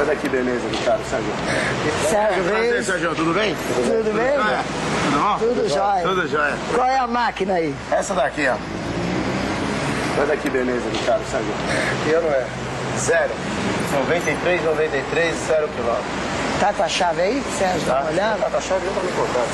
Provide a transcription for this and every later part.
Olha que beleza do cara, Sérgio. Sérgio Reis. Prazer, Sérgio, tudo bem? Tudo bem? Tudo bom? Tudo jóia. Tudo jóia. Qual é a máquina aí? Essa daqui, ó. Olha que beleza do cara, Sérgio. Que ano é? Zero. 93, 93, 0 quilômetro. Tá com a chave aí, Sérgio? Dá uma olhada? Tá com a chave, eu tô me contando.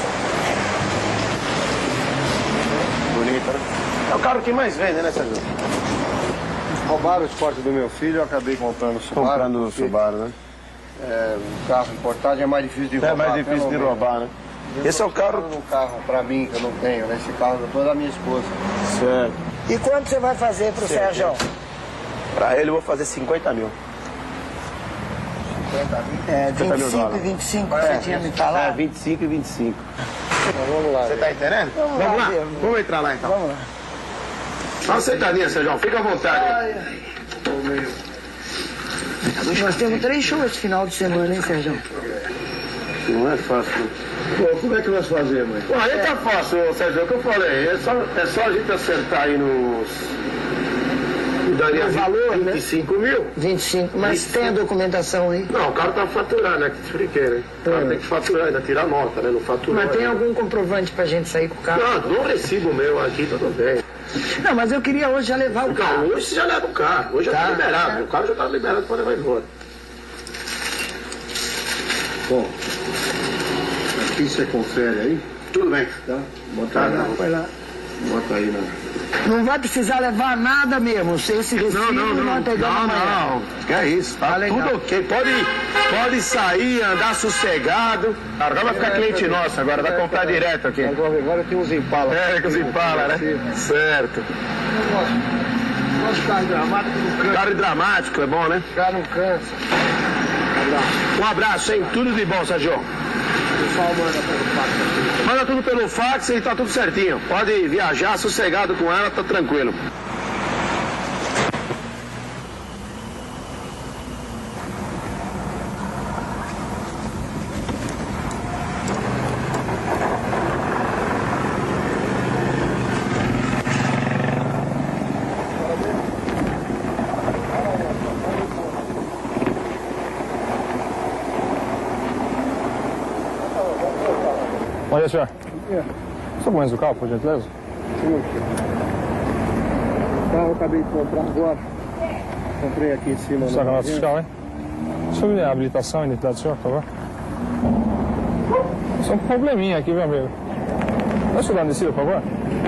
Bonito, né? É o carro que mais vende, né, Sérgio? Roubaram o esporte do meu filho, eu acabei comprando o Subaru. Comprando o Subaru, né? É, um carro importado é mais difícil de roubar. É mais difícil de roubar, né? Esse é o carro... Um carro pra mim, que eu não tenho, né? Esse carro é todo da minha esposa. Certo. E quanto você vai fazer pro Sérgio? Pra ele eu vou fazer 50 mil. 50 mil? É, 50 mil 25 e dólares. 25 que você tinha me falado? É, 25 e 25. Então, vamos lá. Você tá entendendo? Vamos lá, ver. Vamos entrar lá, então. Vamos lá. Dá uma sentadinha, Sérgio. Fica à vontade. Nós temos 3 shows esse final de semana, hein, Sérgio? Não é fácil. Pô, como é que nós fazemos? Pô, aí tá fácil, Sérgio. É o que eu falei. É só a gente acertar aí nos... Daria O valor, 25 mil. 25, mas 25. tem a documentação aí? Não, o cara tá faturando, né? Que te expliquei, né? O cara tem que faturar, ainda tirar nota, né? Não faturou. Mas tem ainda. algum comprovante pra gente sair com o carro? Não, dou um recibo meu aqui, tudo bem. Não, mas eu queria hoje já levar o carro. Não, hoje você já leva o carro. Hoje já tá liberado. O carro já tá liberado para levar embora. Bom, aqui você confere aí, Tudo bem. tá? Bota aí, Vai lá. bota aí na... Não vai precisar levar nada mesmo. Esse recibo nós pegamos amanhã. Não. Que é isso, tá tudo ok. Pode sair, andar sossegado. Agora vai ficar cliente nosso agora, vai comprar direto aqui. Agora tem uns Impala. É, com os Impala, né? Certo. Eu gosto de carro dramático, não cansa. Carro dramático, é bom, né? Cara, não cansa. Um abraço, hein? Tudo de bom, Sérgio. O pessoal manda pelo fax. Manda tudo pelo fax e tá tudo certinho. Pode viajar sossegado com ela, tá tranquilo. Bom dia, senhor. Só conhece o carro, por gentileza? O carro eu acabei de comprar agora. Comprei aqui em cima. Só nota fiscal, hein? Sobre a habilitação e identidade do senhor, por favor. Só um probleminha aqui, meu amigo. Vai estudar a descida, por favor?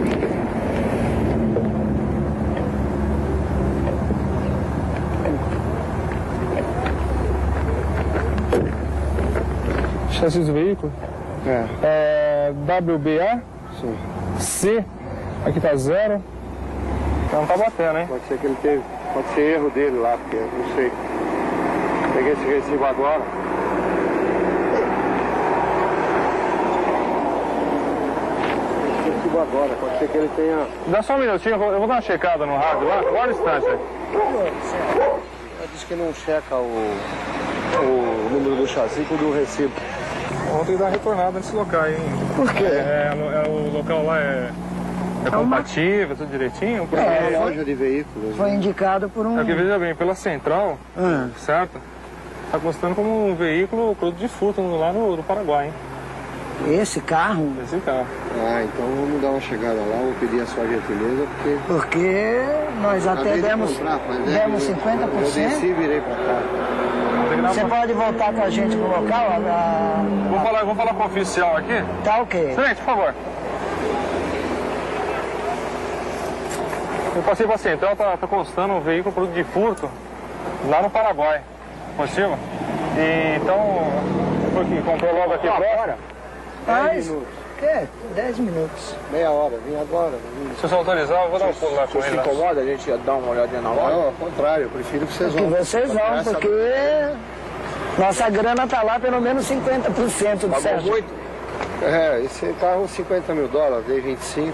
Chassi do veículo? É WBA? Sim. C, aqui tá 0. Então não tá batendo, hein? Pode ser que ele teve. Pode ser erro dele lá, porque eu não sei. Peguei esse recibo agora. Esse recibo agora, pode ser que ele tenha. Dá só um minutinho, eu vou dar uma checada no rádio lá. Agora instante aí. Ela disse que não checa o número do chassi com o do recibo. Ontem dá retornada nesse local, hein? Por quê? O local lá é compatível, tudo direitinho? Porque É uma loja de veículos. Foi indicado por um... é que, veja bem, pela central, certo? Tá constando como um veículo produto de furto lá no Paraguai, hein? Esse carro? Esse carro. Ah, então vamos dar uma chegada lá, vou pedir a sua gentileza, porque... Porque nós até acabei de demos, comprar, mas demos eu 50%. desci e virei pra cá. Você pode voltar com a gente pro local? Vamos falar com o oficial aqui? Tá ok. Excelente, por favor. Eu passei pra central, tá constando um veículo produto de furto lá no Paraguai. Possível? E então, foi que comprou logo aqui próximo. Mas, que? 10 minutos. Meia hora, vim agora. Se você autorizar, eu vou dar um pulo lá com ele. incomoda a gente dar uma olhadinha na loja? Não, ao contrário, eu prefiro que vocês Que vão. vocês vão, porque nossa grana tá lá pelo menos 50% do Pagou Sérgio. muito? É, esse carro 50 mil dólares, dei 25.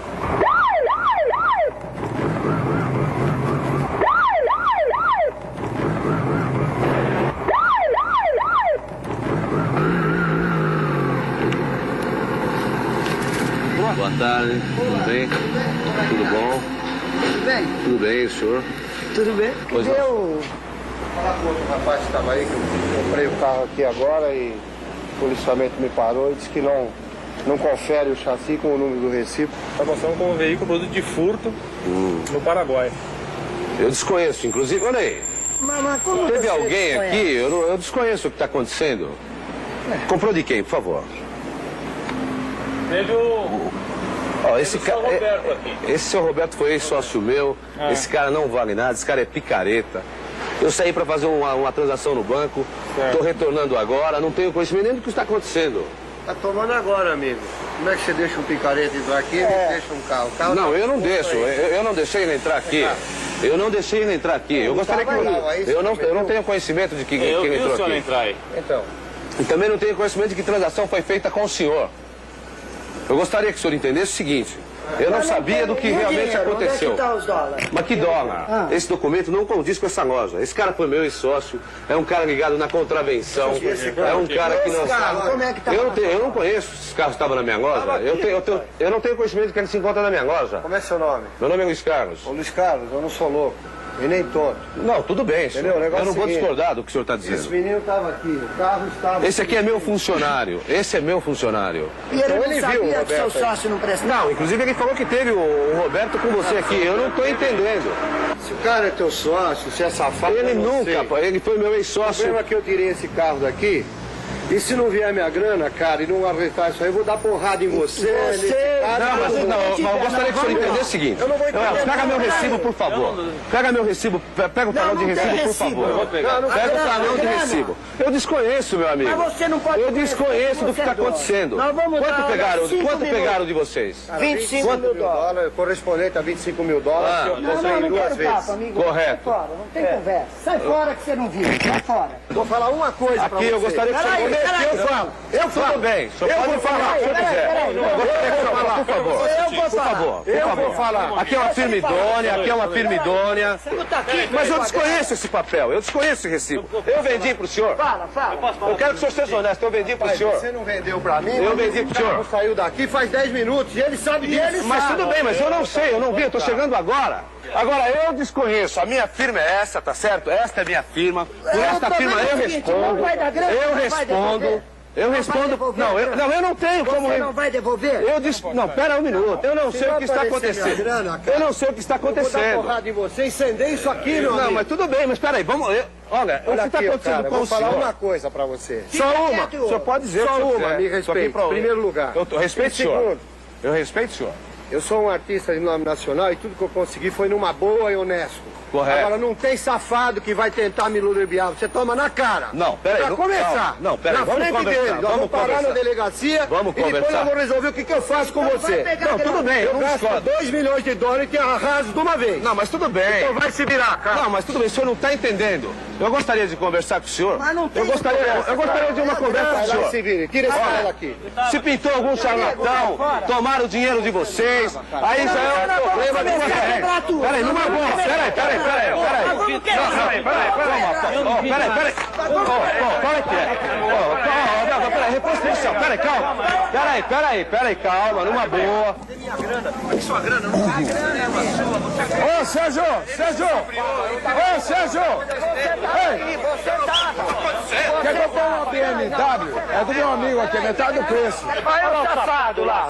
Boa tarde, tudo bem? Tudo bom? Tudo bem? Tudo bem, senhor? Tudo bem? Pois Cadê não. o Falar com outro rapaz que estava aí, que eu comprei o carro aqui agora e o policiamento me parou e disse que não confere o chassi com o número do recibo. Está mostrando como veículo produto de furto no Paraguai. Eu desconheço, inclusive, olha aí. Mas como Teve você alguém desconhece? aqui, eu desconheço o que está acontecendo. Comprou de quem, por favor? Teve o... Ó, esse Teve o cara, seu Roberto aqui. esse seu Roberto foi ex-sócio meu, esse cara não vale nada, esse cara é picareta. Eu saí para fazer uma transação no banco, estou retornando agora, não tenho conhecimento nem do que está acontecendo. Tá tomando agora, amigo. Como é que você deixa um picareta entrar aqui e ele deixa um carro? O carro Não, tá eu não com deixo, aí. eu não deixei ele entrar aqui. Eu não deixei ele entrar aqui. Eu gostaria que... Eu não tenho conhecimento de que ele entrou aqui. entrar aí. Então, E também não tenho conhecimento de que transação foi feita com o senhor. Eu gostaria que o senhor entendesse o seguinte. Eu não sabia do que realmente aconteceu. Onde é que tá os dólares? Mas que dólar? Esse documento não condiz com essa loja. Esse cara foi meu ex-sócio, é um cara ligado na contravenção, é um cara que não sabe... Como é que tá? Eu não conheço se esse carro estava na minha loja. Eu não tenho conhecimento de que ele se encontra na minha loja. como é seu nome? Meu nome é Luiz Carlos. Ô Luiz Carlos, eu não sou louco. E nem tonto. Não, tudo bem, senhor. Entendeu? O negócio Eu não é o vou seguinte. discordar do que o senhor está Esse dizendo. menino estava aqui, o carro estava... Esse aqui é meu funcionário. Esse é meu funcionário. E ele Então não ele viu o sabia que Roberto seu aí. sócio não prestava? Não, inclusive ele falou que teve o Roberto com você aqui. Eu não estou entendendo. Se o cara é teu sócio, se é safado, Ele eu não sei. nunca, ele foi meu O ex-sócio. problema é que eu tirei esse carro daqui, e se não vier minha grana, cara, e não arretar isso aí, eu vou dar porrada em você. nesse cara, Não, mas eu gostaria que o senhor entendesse o seguinte. Eu não vou entender. Pega meu recibo, por favor. Pega meu recibo, pega o talão de não tem recibo, por recibo. favor. Eu vou pegar. Pega o grana, talão de grana. recibo. Eu desconheço, meu amigo. Mas você não pode... Eu desconheço do que está acontecendo. Nós vamos dar Quanto 5 pegaram de vocês? 25 mil dólares. Correspondente a 25 mil dólares, Ah. eu Não, saí não, não duas quero vezes. papo, amigo. Correto. Sai fora, não tem conversa. Sai fora que você não viu. Sai fora. Vou falar uma coisa pra Aqui você. eu gostaria que o senhor... Peraí. Eu falo. Tudo bem. O senhor pode falar, se o senhor quiser. Peraí. Eu gostaria que o senhor falasse, por favor. Eu vou Por falar. favor, por Eu favor. vou falar. Aqui é uma firma idônea, aqui é uma firma idônea. Escuta aqui. Mas eu desconheço esse papel, eu desconheço esse recibo. Eu vendi pro senhor. Fala. Eu quero que o senhor seja honesto, eu vendi pro Pai, senhor. você não vendeu pra mim? Eu mas vendi esse pro senhor. carro saiu daqui faz 10 minutos e ele sabe disso. Mas tudo bem, mas eu não sei, eu não vi, eu tô chegando agora. Agora, eu desconheço, a minha firma é essa, tá certo? Esta é minha firma. Por esta firma eu respondo. Eu respondo. Não, eu não tenho como... Você não vai devolver? Não, pera um minuto. Eu não sei o que está acontecendo. Eu não sei o que está Eu vou dar acontecendo. porrada em você e acender isso aqui, meu Não, amigo. mas tudo bem, mas peraí, vamos... Olha, o que Olha está aqui, acontecendo cara, eu com vou o falar senhor? uma coisa pra você. Só uma. O senhor pode dizer Só o que o senhor uma, quiser. me Isso aqui respeite. pra- Em primeiro lugar. Eu respeito o senhor. Segundo, Eu respeito o senhor. eu sou um artista de nome nacional e tudo que eu consegui foi numa boa e honesto. Correto. Agora, não tem safado que vai tentar me ludibriar. Você toma na cara. Não, peraí, Pra não- começar. não, peraí, na vamos frente conversar, dele. Nós vamos vamos parar conversar. na delegacia Vamos e depois conversar. eu vou resolver o que eu faço com você. Não, tudo bem, eu Eu não gasto discordo. 2 milhões de dólares e te arraso de uma vez. Não, mas tudo bem. Então vai se virar, cara. Não, mas tudo bem, o senhor não está entendendo. Eu gostaria de conversar com o senhor. Mas não tem eu gostaria de uma conversa com Vai o lá e senhor. se vire. Tira esse cara daqui. Se pintou algum charlatão, tomaram o dinheiro de vocês, aí já é um problema de vocês. Peraí, numa boa, peraí. Peraí. Qual é que é? Peraí, reposição, peraí, calma, numa boa. Ô, Sérgio! Ei! Quer comprar uma BMW? É do meu amigo aqui, metade do preço. Olha o safado lá.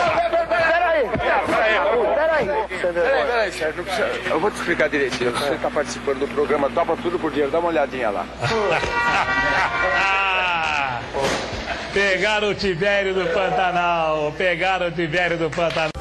Peraí, Sérgio. Eu vou te explicar direitinho. Você está participando do programa Topa Tudo por Dinheiro. Dá uma olhadinha lá. Pegaram o Tibério do Pantanal.